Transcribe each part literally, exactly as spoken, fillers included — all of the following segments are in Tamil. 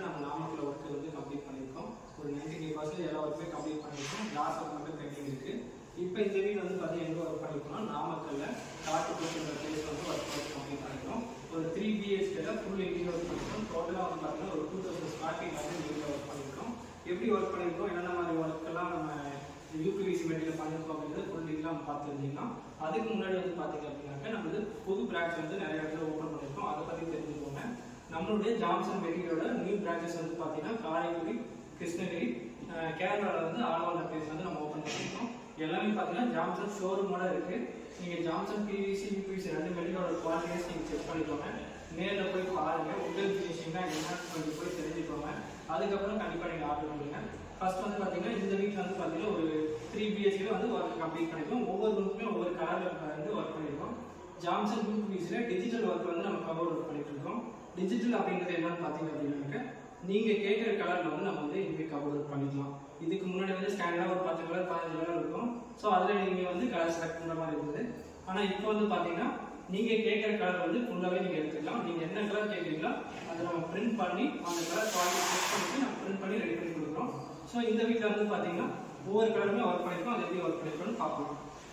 நம்ம நாமக்கல் ஒர்க்கு வந்து கம்ப்ளீட் பண்ணியிருக்கோம். ஒரு நைன்டி ஃபைவ் பர்சன்டேஜ் எல்லா ஒர்க்குமே கம்ப்ளீட் பண்ணியிருக்கோம். கிளாஸ் ஒர்க் மட்டும் பெண்டிங் இருக்குது. இப்போ இந்த வீடு வந்து பார்த்தீங்கன்னா எங்கே ஒர்க் பண்ணியிருக்கோம்னா நாமக்கல்லில் காட்டுக்குள்ள பிளேஸ் வந்து ஒர்க் ஒர்க் கம்ப்ளீட் பண்ணியிருக்கோம். ஒரு த்ரீ பிஹெச்கேல ஃபுல் இன்டீரியர் ஒர்க் பண்ணியிருக்கோம். டோட்டலாக வந்து பார்த்தீங்கன்னா ஒரு டூ தௌசண்ட் ஸ்கொயர் ஃபீட் வந்து வீட்டில் ஒர்க் பண்ணியிருக்கோம். எப்படி ஒர்க் பண்ணியிருக்கோம், என்னென்ன மாதிரி ஒர்க்கெல்லாம் நம்ம யூபிவிசி மெட்டீரியல் பண்ணியிருக்கோம் அப்படிங்கிறது ஃபுல் டீட்டெயிலாக பார்த்துருந்தீங்கன்னா, அதுக்கு முன்னாடி வந்து பார்த்தீங்க அப்படின்னாக்க நம்ம வந்து புது பிரான்ச் வந்து நிறைய இடத்துல ஓப்பன் பண்ணியிருக்கோம். அதை பற்றி தெரிஞ்சுக்கோங்க. நம்மளுடைய ஜான்சன் மெட்டீரியலோட நியூ பிரான்ச்சஸ் வந்து பார்த்தீங்கன்னா காரைக்குடி, கிருஷ்ணகிரி, கேரளாவில் வந்து ஆல் ஓவர் பிளேஸ் வந்து நம்ம ஓப்பன் பண்ணியிருக்கோம். எல்லாமே பார்த்தீங்கன்னா ஜான்சன் ஷோரூமோட இருக்குது. நீங்கள் ஜான்சன் பிவிசி யூபிவிசி ரெண்டு மெட்டீரியலோட குவாலிட்டிஸ் நீங்கள் செக் பண்ணிக்கோங்க. நேரில் போய் பாருங்கள். உங்கள் ஃபினிஷிங்னா என்ன கொஞ்சம் போய் தெரிஞ்சுக்கோங்க. அதுக்கப்புறம் கண்டிப்பாக நீங்கள் ஆர்டர் பண்ணுங்க. ஃபர்ஸ்ட் வந்து பார்த்தீங்கன்னா இந்த வீட்டில் வந்து பார்த்தீங்கன்னா ஒரு த்ரீ பிஹெச்கே வந்து ஒர்க் கம்ப்ளீட் பண்ணியிருக்கோம். ஒவ்வொரு ரூமுக்குமே ஒவ்வொரு கலரில் வந்து ஒர்க் பண்ணியிருக்கோம். ஜான்சன் யூபிவிசியில் டிஜிட்டல் ஒர்க் வந்து நம்ம கவர் ஒர்க் பண்ணிட்டு இருக்கோம். டிஜிட்டல் அப்படிங்கிறது என்னன்னு பார்த்தீங்க அப்படின்னாக்க நீங்கள் கேட்குற கலரில் வந்து நம்ம வந்து இங்கே கவர் ஒர்க் பண்ணிக்கலாம். இதுக்கு முன்னாடி வந்து ஸ்டாண்டர்டாக ஒரு பத்து கலர் பதினஞ்சு கலர் இருக்கும். ஸோ அதில் நீங்கள் வந்து கலர் செலக்ட் பண்ணுற மாதிரி இருந்தது. ஆனால் இப்போ வந்து பார்த்தீங்கன்னா நீங்கள் கேட்குற கலர் வந்து ஃபுல்லாகவே நீங்கள் எடுத்துக்கலாம். நீங்கள் என்ன கலர் கேட்குறீங்களோ அதை நம்ம பிரிண்ட் பண்ணி அந்த கலர் குவாலிட்டி செக் பண்ணிட்டு நம்ம பிரிண்ட் பண்ணி ரெடி பண்ணி கொடுக்குறோம். ஸோ இந்த வீட்டில் வந்து பார்த்தீங்கன்னா ஒவ்வொரு கலருமே ஒர்க் பண்ணியிருக்கோம். அது எப்படி ஒர்க் பண்ணியிருக்கோம்னு பார்க்கலாம்.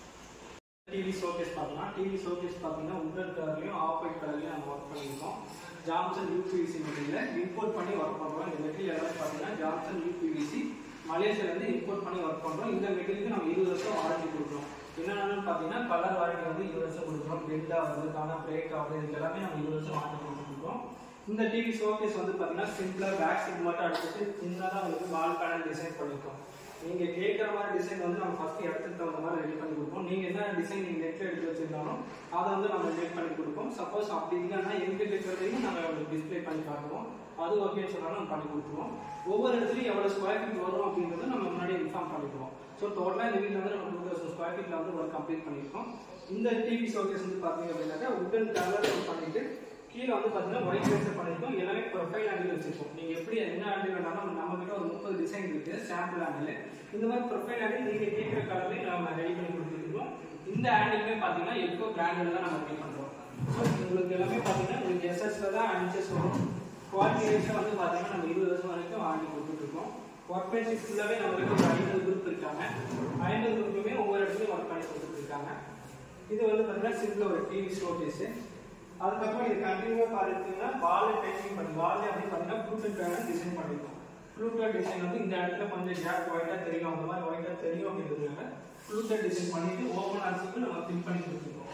டிவி ஷோகேஸ் பார்க்கலாம். டிவி ஷோகேஸ் பார்த்தீங்கன்னா உட்லட் கலர்லையும் ஆஃப் ஒயிட் கலர்லையும் நம்ம ஒர்க் பண்ணியிருக்கோம். ஜான்சன் யூபிவிசி மெட்டீரியல் இம்போர்ட் பண்ணி ஒர்க் பண்ணுறோம். இந்த மெட்டீரியல் எல்லாமே பார்த்தீங்கன்னா ஜான்சன் யூபிவிசி மலேசியாவிலேருந்து இம்போர்ட் பண்ணி ஒர்க் பண்ணுறோம். இந்த மெட்டீரியலுக்கு நம்ம இருபது வருஷம் வாரண்டி கொடுக்குறோம். என்னென்னு பார்த்தீங்கன்னா கலர் வாரண்டி வந்து இருபது வருஷம் கொடுக்குறோம். பெட் ஆகுது, காண பிரேக் ஆகுது, இது எல்லாமே நம்ம இருபது வருஷம் வாரண்டி கொடுத்துருக்கோம். இந்த டிவி ஷோகேஸ் வந்து பார்த்தீங்கன்னா சிம்பிளாக பேக் சைட் மட்டும் அடிச்சுட்டு சின்னதாக உங்களுக்கு வால் பேனல் டிசைன் பண்ணியிருக்கோம். நீங்கள் கேட்குற மாதிரி டிசைன் வந்து நம்ம ஃபஸ்ட்டு இடத்துக்கு தகுந்த மாதிரி ரெடி பண்ணி கொடுப்போம். நீங்கள் என்ன டிசைன் நீங்கள் நெட்டில் எடுத்து வச்சுருந்தாலும் அதை வந்து நம்ம ரெடி பண்ணி கொடுப்போம். சப்போஸ் அப்படி இல்லைன்னா எங்கள் இருக்கிறதையும் நாங்கள் உங்களுக்கு டிஸ்பிளே பண்ணி காட்டுவோம். அது ஓகேன்னு சொன்னாலும் நம்ம பண்ணி கொடுத்துருவோம். ஒவ்வொரு இடத்துலையும் எவ்வளோ ஸ்கொயர் ஃபீட் வரும் அப்படின்றத நம்ம முன்னாடி இன்ஃபார்ம் பண்ணிக்குவோம். ஸோ டோட்டலாக இந்த வீட்டில் வந்து நம்ம டூ தௌசண்ட் ஸ்கொயர் ஃபீட்டில் வந்து ஒர்க் கம்ப்ளீட் பண்ணியிருக்கோம். இந்த டிவி ஷோகேஸ் வந்து பார்த்தீங்க அப்படின்னாக்கா உட்டன் கலர் பண்ணிட்டு கீழே வந்து பார்த்தீங்கன்னா ஒயிட் பேஸில் பண்ணியிருக்கோம். எல்லாமே ப்ரொஃபைல் ஆங்கிள் வச்சிருக்கோம். நீங்கள் எப்படி என்ன ஆங்கிள் வேணாலும் நம்ம கிட்ட ஒரு முப்பது டிசைன் இருக்குது சாம்பிள் ஆங்கிள். இந்த மாதிரி ப்ரொஃபைல் ஆங்கிள் நீங்கள் கேட்குற கலர்லேயே நம்ம ரெடி பண்ணி கொடுத்துருக்கோம். இந்த ஆங்கிளுமே பார்த்தீங்கன்னா எக்கோ பிராண்டில் தான் நம்ம ரெடி பண்ணுறோம். ஸோ உங்களுக்கு எல்லாமே பார்த்தீங்கன்னா உங்களுக்கு எஸ்எஸ்ல தான் அஞ்சஸ் வரும். குவாலிட்டி வைஸில் வந்து பார்த்தீங்கன்னா நம்ம இருபது வருஷம் வரைக்கும் வாங்கி கொடுத்துட்ருக்கோம். ஒர்க் பேசிஸ் ஃபுல்லாகவே நம்மளுக்கு ஒரு ஐம்பது குரூப் இருக்காங்க. ஐம்பது குரூப்புமே ஒவ்வொரு இடத்துலையும் ஒர்க் பண்ணி கொடுத்துருக்காங்க. இது வந்து பார்த்தீங்கன்னா சிம்பிள் ஒரு டிவி ஷோகேஸு. அதுக்கப்புறம் இது கண்டினியூவாக பார்த்தீங்கன்னா வால் பெயிண்டிங் பண்ணி வால் அப்படின்னு பார்த்தீங்கன்னா ப்ளூடூத் பேனல் டிசைன் பண்ணியிருக்கோம். ப்ளூடூத் டிசைன் வந்து இந்த இடத்துல கொஞ்சம் கேப் ஒயிட்டாக தெரியும், அந்த மாதிரி ஒயிட்டாக தெரியும் அப்படின்றதுனால ப்ளூடூத் டிசைன் பண்ணிட்டு ஓப்பன் ஆர்சிக்கு நம்ம ஃபில் பண்ணி கொடுத்துருக்கோம்.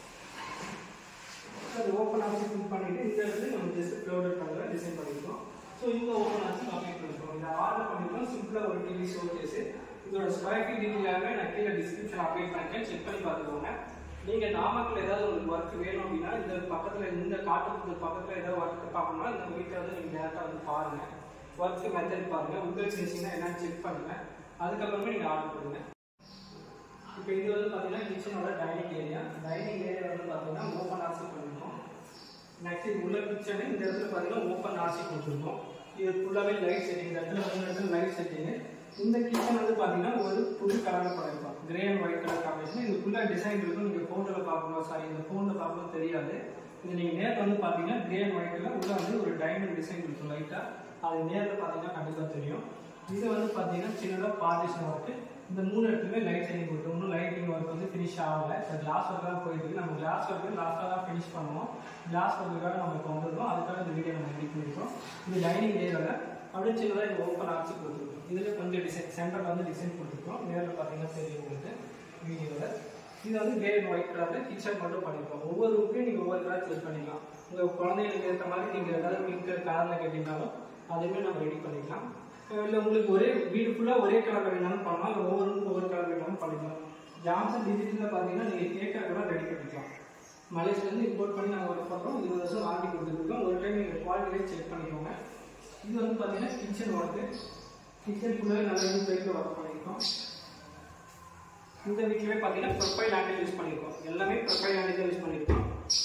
அது ஓப்பன் ஆர்சி ஃபில் பண்ணிட்டு இந்த இடத்துல நம்ம ஜஸ்ட் ப்ளூடூத் பேனல் டிசைன் பண்ணியிருக்கோம். ஸோ இந்த ஓப்பன் ஆர்சி கம்ப்ளீட் பண்ணியிருக்கோம். இதை ஆர்டர் பண்ணியிருக்கோம். சிம்பிளாக ஒரு டிவி ஷோகேஸு. இதோட ஸ்கொயர் ஃபீட் டீட்டெயிலாகவே நான் கீழே டிஸ்கிரிப்ஷன் அப்டேட் பண்ணிட்டேன். செக் பண்ணி பார்த்துக்கோங்க. நீங்கள் நாமக்கல் ஏதாவது உங்களுக்கு ஒர்க் வேணும் அப்படின்னா இந்த பக்கத்தில் இந்த காட்டுக்கு பக்கத்தில் ஏதாவது ஒர்க் பார்க்கணும்னா இந்த வீட்டில் வந்து நீங்கள் டேரெக்டாக வந்து பாருங்கள். ஒர்க்கு மெத்தட் பாருங்கள். உங்கள் ஃபினிஷிங்னா என்னன்னு செக் பண்ணுங்கள். அதுக்கப்புறமே நீங்கள் ஆர்டர் பண்ணுங்கள். இப்போ இது வந்து பார்த்தீங்கன்னா கிச்சனோட டைனிங் ஏரியா. டைனிங் ஏரியா வந்து பார்த்தீங்கன்னா ஓப்பன் ஆர்சி பண்ணியிருக்கோம். நெக்ஸ்ட் இது உள்ள கிச்சனு இந்த இடத்துல பார்த்தீங்கன்னா ஓப்பன் ஆர்சி கொடுத்துருக்கோம். இது ஃபுல்லாகவே லைட் செட்டிங். இந்த இடத்துல மூணு இடத்துல லைட் செட்டிங்கு. இந்த கிச்சன் வந்து பார்த்தீங்கன்னா ஒரு புது கலரில் பண்ணியிருக்கோம். Grey and white colour combination. இது ஃபுல்லாக டிசைன் இருக்கும். நீங்கள் ஃபோட்டோவில் பார்க்கணும், சாரி இந்த ஃபோனில் பார்க்கணும் தெரியாது. இது நீங்கள் நேரில் வந்து பார்த்தீங்கன்னா கிரே அண்ட் ஒயிட்டில் உள்ள வந்து ஒரு டைமண்ட் டிசைன் இருக்கும் லைட்டாக. அது நேரில் பார்த்தீங்கன்னா கண்டிப்பாக தெரியும். இது வந்து பார்த்தீங்கன்னா சின்னதாக பார்ட்டிஷன் ஒர்க்கு. இந்த மூணு இடத்துலையுமே லைட் செட்டிங் கொடுத்து இன்னும் லைட்டிங் ஒர்க் வந்து ஃபினிஷ் ஆகலை. இப்போ கிளாஸ் ஒர்க் தான் போயிருக்கு. நம்ம கிளாஸ் ஒர்க்கு லாஸ்ட்டாக தான் ஃபினிஷ் பண்ணுவோம். கிளாஸ் ஒர்க்குக்காக நம்ம இப்போ வந்துருக்கோம். அதுக்காக இந்த வீடியோ நம்ம ரெடி பண்ணியிருக்கோம். இது டைனிங் ஏரியாவில் அப்படியே சின்னதாக இது ஓப்பன் ஆர்ச்சி கொடுத்துருக்கோம். இதில் கொஞ்சம் டிசைன் சென்டரில் வந்து டிசைன் கொடுத்துருக்கோம். நேரில் பார்த்தீங்கன்னா தெரியும் உங்களுக்கு வீடியோவில். இது வந்து கிரே அண்ட் ஒயிட் கலரில் கிச்சன் மட்டும் பண்ணியிருக்கோம். ஒவ்வொரு ரூப்லையும் நீங்கள் ஒவ்வொரு கலர் சூஸ் பண்ணிக்கலாம். உங்கள் குழந்தைங்களுக்கு ஏற்ற மாதிரி நீங்கள் ஏதாவது பிங்க் கலரில் கேட்டிங்கனாலும் அதுவுமே நம்ம ரெடி பண்ணிக்கலாம். இல்லை உங்களுக்கு ஒரே வீடு ஃபுல்லாக ஒரே கலர் வேணாலும் பண்ணலாம். இல்லை ஒவ்வொரு ரூம் ஒவ்வொரு கலர் வேணாலும் பண்ணிக்கலாம். ஜான்சன் டிஜிட்டலில் பார்த்தீங்கன்னா நீங்கள் கேட்குற கலர் ரெடி பண்ணிக்கலாம். மலேசியாவிலேருந்து இம்போர்ட் பண்ணி நாங்கள் ஒர்க் பண்ணுறோம். இருபது வருஷம் வாங்கி கொடுத்துருக்கோம். ஒரு டைம் நீங்கள் குவாலிட்டியே செக் பண்ணிக்கோங்க. இது வந்து பார்த்தீங்கன்னா கிச்சன் ஒர்க்கு. கிச்சன் ஃபுல்லாகவே நல்லா யூஸ் பேக்கில் ஒர்க் பண்ணியிருக்கோம். இந்த வீட்லேயே பார்த்தீங்கன்னா ப்ரொஃபைல் ஆங்கிள் யூஸ் பண்ணியிருக்கோம். எல்லாமே ப்ரொஃபைல் ஆங்கிள் தான் யூஸ் பண்ணியிருக்கோம்.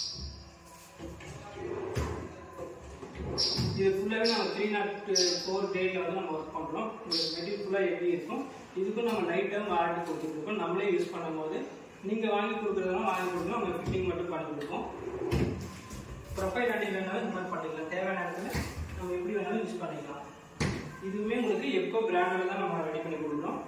இது ஃபுல்லாகவே நம்ம த்ரீ நாட் ஃபோர் டேட்டில் வந்து நம்ம ஒர்க் பண்ணுறோம். இந்த மெட்டீரியல் ஃபுல்லாக எப்படி இருக்கும் இதுக்கும் நம்ம நைட் டைம் வாரண்டி கொடுத்துருக்கோம். நம்மளே யூஸ் பண்ணும்போது நீங்கள் வாங்கி கொடுக்குறதுனால வாங்கி கொடுக்கணும். நம்ம ஃபிட்டிங் மட்டும் பண்ணி கொடுப்போம். ப்ரொஃபைல் ஆங்கிள் வேணாலும் இந்த மாதிரி பண்ணிக்கலாம். தேவையான இடத்துல நம்ம எப்படி வேணாலும் யூஸ் பண்ணிக்கலாம். இதுவுமே உங்களுக்கு எக்கோ பிராண்டில் தான் நம்ம ரெடி பண்ணி கொடுக்குறோம்.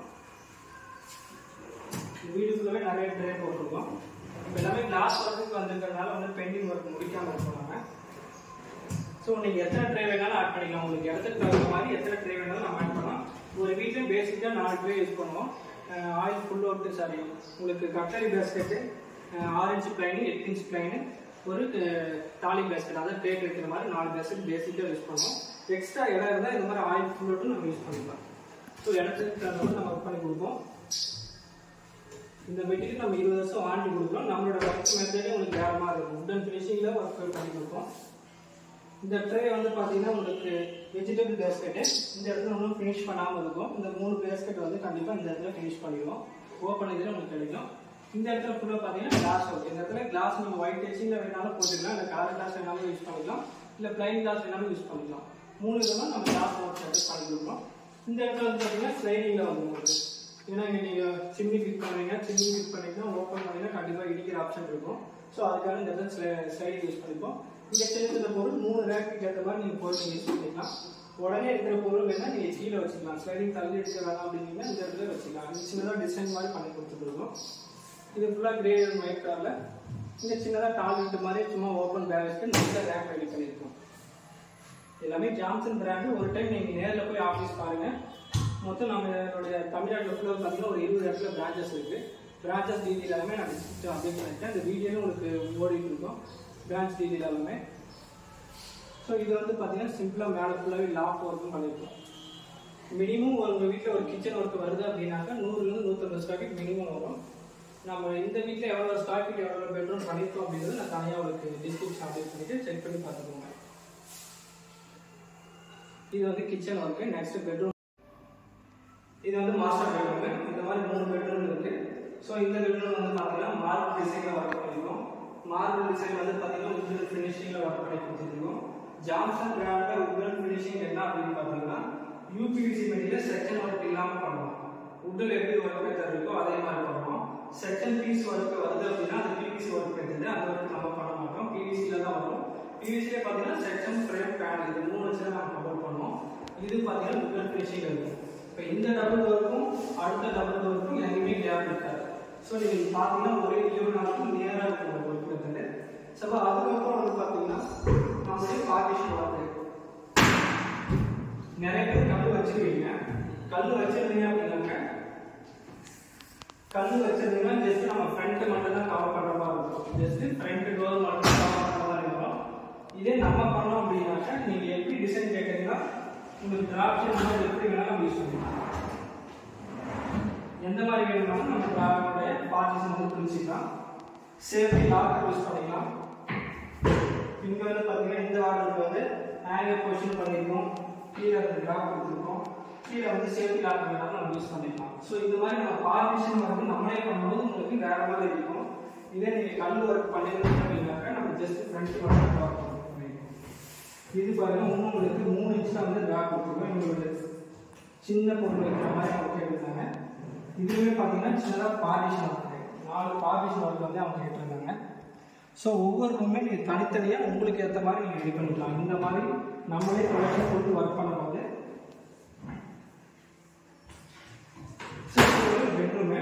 வீடு ஃபுல்லாகவே நிறைய ட்ரே போட்டிருக்கோம். இப்போ எல்லாமே கிளாஸ் ஒர்க்குக்கு வந்திருக்கிறதுனால வந்து பெயிண்டிங் ஒர்க் முடிக்காமல் இருக்கோம் நம்ம. ஸோ நீங்கள் எத்தனை ட்ரே வேணாலும் ஆட் பண்ணிக்கலாம். உங்களுக்கு இடத்துக்கு தகுந்த மாதிரி எத்தனை ட்ரே வேணாலும் நம்ம ஆட் பண்ணலாம். ஒரு வீட்டில் பேசிக்காக நாலு ட்ரே யூஸ் பண்ணுவோம். ஆயில் ஃபுல் ஒர்க்கு சாரி உங்களுக்கு கட்லரி பேஸ்கெட்டு, ஆறு இன்ச்சு பிளைனு, எட்டு இன்ச் பிளைனு, ஒரு தாலி பேஸ்கெட், அதாவது ட்ரேட் வைக்கிற மாதிரி நாலு பேஸ்கெட் பேசிக்காக யூஸ் பண்ணுவோம். எக்ஸ்ட்ரா இடம் இருந்தால் இந்த மாதிரி ஆயில் ஃபுல் ஒர்க்கு நம்ம யூஸ் பண்ணிக்கலாம். ஸோ இடத்துக்கு தகுந்த மாதிரி நம்ம ஒர்க் பண்ணி கொடுப்போம். இந்த மெட்டீரியல் நம்ம இருபது வருஷம் வாங்கி கொடுக்குறோம். நம்மளோட ஒர்க் மெத்தடே உங்களுக்கு வேறமாக இருக்கும். உடன் ஃபினிஷிங்கில் ஒர்க் பண்ணி கொடுப்போம். இந்த ட்ரே வந்து பார்த்தீங்கன்னா உங்களுக்கு வெஜிடபிள் பேஸ்கெட்டு இந்த இடத்துல ஒன்றும் ஃபினிஷ் பண்ணாமல் இருக்கும். இந்த மூணு பேஸ்கெட் வந்து கண்டிப்பாக இந்த இடத்துல ஃபினிஷ் பண்ணிடுவோம். ஓப்பன் இதில் உங்களுக்கு கிடைக்கும். இந்த இடத்துல ஃபுல்லாக பார்த்தீங்கன்னா கிளாஸ் ஒர்க். இந்த இடத்துல கிளாஸ் நீங்கள் ஒயிட் டச்சிங்கில் வேணாலும் போட்டுக்கலாம், இல்லை கலர் கிளாஸ் வேணாலும் யூஸ் பண்ணிக்கலாம், இல்லை பிளைன் கிளாஸ் வேணாலும் யூஸ் பண்ணிக்கலாம். மூணு விதமாக நம்ம கிளாஸ் ஒர்க் செட்டப் பண்ணி கொடுக்குறோம். இந்த இடத்துல வந்து பார்த்தீங்கன்னா ஸ்லைடிங்கில் வந்து உங்களுக்கு ஏன்னா இங்கே நீங்கள் சிம்னி ஃபிட் பண்ணுவீங்க, சிம்னி ஃபிட் பண்ணிங்கன்னா ஓப்பன் பண்ணிங்கன்னா கண்டிப்பாக இடிக்கிற ஆப்ஷன் இருக்கும். ஸோ அதுக்காக இந்த இடத்துல ஸ்லை ஸ்லைடிங் யூஸ் பண்ணிப்போம். இங்கே சின்ன சின்ன பொருள் மூணு ரேக்கு ஏற்ற மாதிரி நீங்கள் பொருள் யூஸ் பண்ணிக்கலாம். உடனே இருக்கிற பொருள் வேணால் நீங்கள் கீழே வச்சுக்கலாம். ஸ்லைடிங் தள்ளி எடுக்க வேணாம் அப்படின்னா இந்த இடத்துல வச்சுக்கலாம். இது சின்னதாக டிசைன் மாதிரி பண்ணி கொடுத்துருக்கோம். இது ஃபுல்லாக கிரே அண்ட் ஒயிட் கலரில் இங்கே சின்னதாக டாய்லெட் மாதிரி சும்மா ஓப்பன் பேக் வச்சுட்டு நல்ல ரேக் ரெடி பண்ணியிருக்கோம். எல்லாமே ஜான்சன் பிராண்டு. ஒரு டைம் நீங்கள் நேரில் போய் ஆஃபீஸ் பாருங்கள். மொத்தம் நம்மளுடைய தமிழ்நாட்டில் ஃபுல்லாக பார்த்தீங்கன்னா ஒரு இருபது இடத்துல பிரான்ச்சஸ் இருக்குது. பிரான்ச்சஸ் டீட்டெயில் எல்லாமே நான் டிஸ்கிரிப்ஷன் அப்டேட் பண்ணியிருக்கேன். இந்த வீடியோவில் உங்களுக்கு ஓடிட்டு இருக்கோம் பிரான்ச் டீட்டெயில் எல்லாமே. ஸோ இது வந்து பார்த்தீங்கன்னா சிம்பிளாக மேலே ஃபுல்லாகவே லாக் ஒர்க்கும் பண்ணியிருக்கோம். மினிமம் உங்கள் வீட்டில் ஒரு கிச்சன் ஒர்க் வருது அப்படின்னாக்கா நூறுலேருந்து நூற்றம்பது ஸ்கொயர் ஃபீட் மினிமம் வரும். நம்ம இந்த வீட்டில் எவ்வளோ ஸ்கொயர் ஃபீட் எவ்வளோ பெட்ரூம் பண்ணியிருக்கோம் அப்படின்றது நான் தனியாக உங்களுக்கு டிஸ்கிரிப்ஷன் அப்டேட் பண்ணிவிட்டு செக் பண்ணி பார்த்துக்கோங்க. இது வந்து கிச்சன் ஒர்க்கு. Next bedroom. இது வந்து மாஸ்டர் பெட்ரூம். இந்த மாதிரி மூணு பெட்ரூம் இருக்குது. ஸோ இந்த பெட்ரூம் வந்து பார்த்தீங்கன்னா மார்பிள் டிசைனில் ஒர்க் பண்ணியிருக்கோம். மார்பிள் டிசைன் வந்து பார்த்தீங்கன்னா உட்டன் ஃபினிஷிங்கில் ஒர்க் பண்ணி கொடுத்துருக்கோம். ஜான்சன் பிராண்டில் உட்டன் ஃபினிஷிங் என்ன அப்படின்னு பார்த்தீங்கன்னா யூபிவிசி மெட்டீரியல் செக்ஷன் ஒர்க் இல்லாமல் பண்ணுவோம். உட்டில் எப்படி ஒர்க் மெத்தட் இருக்கோ அதே மாதிரி பண்ணுவோம். செக்ஷன் பீஸ் ஒர்க் வருது அப்படின்னா அது பிவிசி ஒர்க் மெத்தட். அந்த ஒர்க் நம்ம பண்ண மாட்டோம், பிவிசியில் தான் வரும். பிவிசியில் பார்த்தீங்கன்னா செக்ஷன் ஃப்ரேம் பேனல் இது மூணு வச்சு தான் நம்ம கவர் பண்ணுவோம். இது பார்த்தீங்கன்னா உட்டன் ஃபினிஷிங் இருக்கும். இப்போ இந்த டபுள் ஒர்க்கும் அடுத்த டபுள் ஒர்க்கும் எங்கேயுமே கேப் இருக்காது. ஸோ நீங்கள் பார்த்தீங்கன்னா ஒரே ஈவனாகவும் நேராக இருக்கும் ஒர்க் மெத்தடு. ஸோ அதுக்கப்புறம் வந்து பார்த்தீங்கன்னா நம்மளுடைய பார்ட்டிஷன் ஒர்க் நிறைய பேர் கல் வச்சுருவீங்க. கல் வச்சிருந்தீங்க அப்படின்னாக்க கல் வச்சிருந்தீங்கன்னா ஜஸ்ட் நம்ம ஃப்ரண்ட் மட்டும் தான் கவர் பண்ணுற மாதிரி இருக்கும். ஜஸ்ட் ஃப்ரண்ட் டோர் மட்டும் கவர் பண்ணுற மாதிரி இருக்கும். இதே நம்ம பண்ணோம் அப்படின்னாக்க நீங்கள் எப்படி டிசைன் கேட்டீங்கன்னா உங்களுக்கு டிராப்ஷன் எப்படி வேணாலும் யூஸ் பண்ணிக்கலாம். எந்த மாதிரி வேணும்னாலும் நம்ம டிராப்டோடைய பார்ட்டிஷன் வந்து பிரிச்சுக்கலாம். சேஃப்டி லாக் யூஸ் பண்ணிக்கலாம். இங்கே வந்து பார்த்தீங்கன்னா இந்த ஆர்டருக்கு வந்து ஹேங்கர் பொசிஷன் பண்ணியிருக்கோம். கீழே வந்து டிராப் கொடுத்துருக்கோம். கீழே வந்து சேஃப்டி லாக் வேணாலும் நம்ம யூஸ் பண்ணிக்கலாம். ஸோ இந்த மாதிரி நம்ம பார்ட்டிஷன் வந்து நம்மளே பண்ணும்போது உங்களுக்கு வேற மாதிரி இருக்கும். இதே நீங்கள் கல் ஒர்க் பண்ணிருந்தீங்க அப்படின்னாக்கா நம்ம ஜஸ்ட் ஃப்ரண்ட் மட்டும் ட்ராப் பண்ணிருக்கோம். இது பாருங்க இன்னும் உங்களுக்கு மூணு இன்ச்சில் வந்து ட்ராப் கொடுத்துருக்கோம். உங்களுக்கு சின்ன பொருள் வைக்கிற மாதிரி அவங்க கேட்டிருந்தாங்க. இதுவே பார்த்தீங்கன்னா சின்னதாக பார்ட்டிஷன் ஒர்க் நாலு பார்ட்டிஷன் ஒர்க் வந்து அவங்க கேட்டிருந்தாங்க. ஸோ ஒவ்வொரு ரூமே நீங்கள் தனித்தனியாக உங்களுக்கு ஏற்ற மாதிரி நீங்கள் ரெடி பண்ணிக்கலாம். இந்த மாதிரி நம்மளே ப்ரொடக்ஷன் கொடுத்து ஒர்க் பண்ணும்போது பெட்ரூமு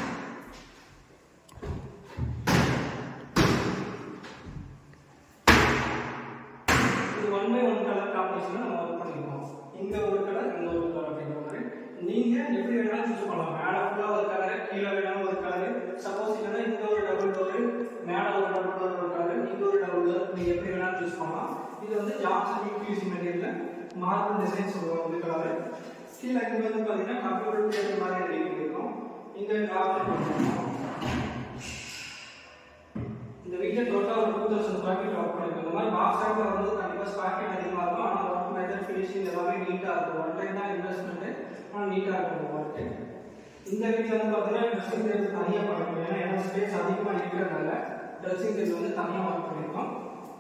இது one by one colour combination நம்ம ஒர்க் பண்ணிருக்கோம். இங்க ஒரு கலர் இங்க ஒரு கலர் அப்படிங்கிற மாதிரி நீங்க எப்படி வேணாலும் சூஸ் பண்ணலாம். மேலே ஃபுல்லாக ஒரு கலர், கீழே வேணாலும் ஒரு கலர். சப்போஸ் இல்லைன்னா இங்க ஒரு டபுள் டோர், மேலே ஒரு டபுள் டோர் ஒரு கலர், இங்க ஒரு டபுள் டோர், நீங்க எப்படி வேணாலும் சூஸ் பண்ணலாம். இது வந்து Johnson UPVC material marble design சொல்லுவோம். இந்த கலர் கீழே இங்க வந்து பார்த்தீங்கன்னா கம்ப்யூட்டர் பேர் மாதிரி ரெடி பண்ணிருக்கோம். இங்க ஆப்ஷன் பண்ணிருக்கோம். இந்த வீட்டில் டோட்டலாக ஒரு two thousand square feet work பண்ணிருக்கோம். இந்த மாதிரி பாக்ஸ் டைப்ல வந்து கண்டிப்பாக ஸ்கொயர் ஃபீட் அதிகமாக இருக்கும். ஆனால் ஒர்க் மெத்தட் ஃபினிஷிங் எல்லாமே நீட்டாக இருக்கும். ஒன் டைம் தான் இன்வெஸ்ட்மெண்ட், ஆனால் நீட்டாக இருக்கும் ஒர்க்கு. இந்த வீட்டில் வந்து பார்த்தீங்கன்னா ட்ரெஸ்ஸிங் டேபிள் தனியாக பண்ணிருக்கோம். ஏன்னா ஏன்னா ஸ்பேஸ் அதிகமாக இருக்கிறதுனால ட்ரெஸ்ஸிங் டேபிள் வந்து தனியாக ஒர்க் பண்ணியிருக்கோம்.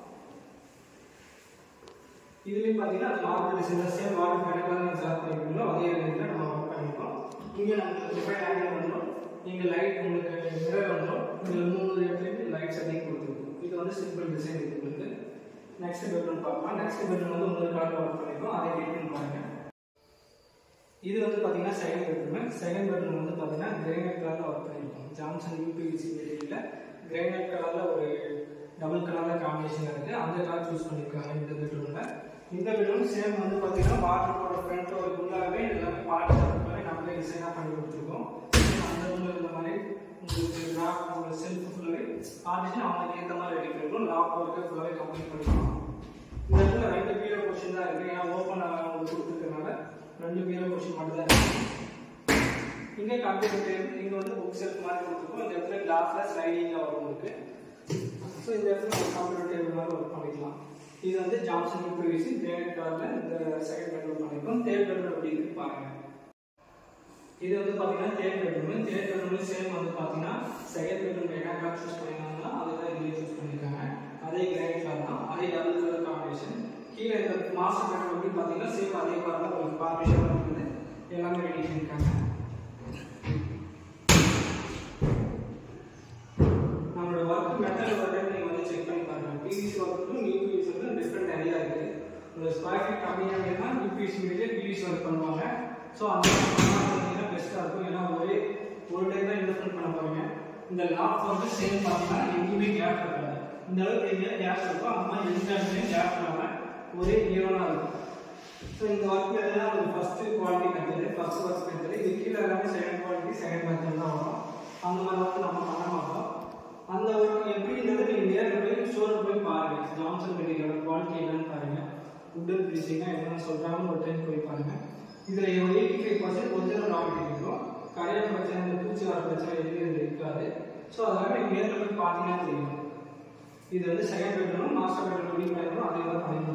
இதுலேயும் பார்த்தீங்கன்னா அது மார்பிள் டிசைன் சேம் மார்பிள் கணக்காக ஸ்டார்ட் பண்ணிருக்கோம். அதே ரேஞ்சில் நம்ம ஒர்க் பண்ணியிருக்கோம். இங்கே நமக்கு டிஃபைன் ஆங்கிள் வந்துடும். நீங்கள் லைட் உங்களுக்கு மிரர் வந்துடும். இதில் மூணு இடத்துலையும் லைட் செட்டிங் கொடுத்துருக்கோம். இது வந்து சிம்பிள் டிசைன் உங்களுக்கு. நெக்ஸ்ட் பெட்ரூம் பார்க்கலாம். நெக்ஸ்ட் பெட்ரூம் வந்து இன்னொரு கலரில் ஒர்க் பண்ணியிருக்கோம், அதை டீட்டெயில் பாருங்க. இது வந்து பார்த்தீங்கன்னா செகண்ட் பெட்ரூம். செகண்ட் பெட்ரூம் வந்து பார்த்தீங்கன்னா கிரைனைட் கலரில் ஒர்க் பண்ணியிருக்கோம். ஜான்சன் யூபிவிசி மெட்டீரியலில் கிரைனைட் கலரில் ஒரு டபுள் கலரில் காம்பினேஷன் இருக்குது, அந்த கலர் சூஸ் பண்ணியிருக்காங்க இந்த பெட்ரூமில். இந்த பெட்ரூம் சேம் வந்து பார்த்தீங்கன்னா வாட்டரோட ஃப்ரண்ட்டோட ஃபுல்லாகவே எல்லாமே பார்த்து நம்மளே டிசைனாக பண்ணி கொடுத்துருக்கோம். அந்த ரூமில் இந்த மாதிரி உங்களுக்கு லாக் உங்களுக்கு செல்ஃப் ஃபுல்லாகவே பார்த்துட்டு அவங்களுக்கு ஏற்ற மாதிரி ரெடி பண்ணிருக்கோம். லாக் ஒர்க்கு ஃபுல்லாகவே கம்ப்ளீட் பண்ணிக்கலாம். இந்த இடத்துல ரெண்டு பீரோ பொசிஷன் தான் இருக்குது, ஏன்னா ஓப்பன் உங்களுக்கு கொடுத்துருக்கனால ரெண்டு பீரோ பொசிஷன் மட்டும் தான் இருக்குது. இங்கே கம்ப்யூட்டர் இங்கே வந்து புக் செல்ஃப் மாதிரி கொடுத்துருக்கோம். இந்த இடத்துல கிளாஸில் ஸ்லைடிங்காக வரும் உங்களுக்கு. ஸோ இந்த இடத்துல ஒரு கம்ப்யூட்டர் டேபிள் மாதிரி ஒர்க் பண்ணிக்கலாம். இது வந்து ஜான்சன் யூபிவிசி கிரைனைட் கலரில் இந்த செகண்ட் பெட்ரூம் பண்ணியிருக்கோம். தேர்ட் பெட்ரூம் எப்படி இருக்குது பாருங்கள். இது வந்து பார்த்தீங்கன்னா third bedroom. Third bedroom same வந்து பார்த்தீங்கன்னா செகண்ட் பெட்ரூம் என்ன கலர் சூஸ் பண்ணியிருக்காங்கன்னா அதை தான் இதுலேயே சூஸ் பண்ணியிருக்காங்க. அதே கிரைனைட் கலர் தான், அதே டபுள் கலர் காம்பினேஷன். கீழே இந்த மாஸ்டர் பெட்ரூம் எப்படி பார்த்தீங்கன்னா சேம் அதே கலர் தான் உங்களுக்கு பார்ட்டிஷன் இருக்குது, எல்லாமே ரெடி பண்ணியிருக்காங்க. நம்மளோட ஒர்க் மெத்தட் ஒரு டைம் நீங்கள் வந்து செக் பண்ணி பாருங்கள். பிவிசி ஒர்க்கும் யூபிவிசி ஒர்க்கும் டிஃப்ரெண்ட் நிறையா இருக்குது. ஒரு ஸ்கொயர் ஃபீட் கம்மியாக இருக்குன்னா யூபிவிசி மீடியே பிவிசி ஒர்க் பண்ணுவாங்க. ஸோ அந்த பார்த்தீங்கன்னா பெஸ்ட்டாக இருக்கும், ஏன்னா ஒரே ஒரு டைம் தான் இன்வெஸ்ட்மெண்ட் பண்ண போகிறீங்க. இந்த லாக் வந்து சேம் பார்த்தீங்கன்னா எங்கேயுமே கேப் இருக்காது. இந்த அளவுக்கு எங்கேயா கேப் இருக்கும், அந்த மாதிரி எந்த இடத்துலையும் கேப் இல்லாமல் ஒரே ஈவனாக இருக்கும். ஸோ இந்த ஒர்க் எல்லாம் ஒரு first quality method, first work method. இது கீழே எல்லாமே செகண்ட் குவாலிட்டி செகண்ட் மெத்தட் தான் வரும். அந்த மாதிரி ஒர்க் நம்ம பண்ண மாட்டோம். அந்த ஒர்க் எப்படிங்கிறது நீங்கள் நேரில் போய் ஸ்டோரில் போய் பாருங்கள். ஜான்சன் மெட்டீரியலோட குவாலிட்டி என்னன்னு பாருங்கள். உட்டன் ஃபினிஷிங்காக என்னென்ன சொல்கிறாங்கன்னு ஒரு டைம் போய் பாருங்கள். இதில் ஒரு eighty five percent original raw material இருக்கும். கடையில் பிரச்சனை இந்த பூச்சி வர பிரச்சனை எதுவும் இருக்காது. ஸோ அதெல்லாம் நீங்கள் நேரில் போய் பார்த்தீங்கன்னா தெரியும். இது வந்து second bedroom master bedroom ready பண்ணிடுறோம், அதே தான் பண்ணி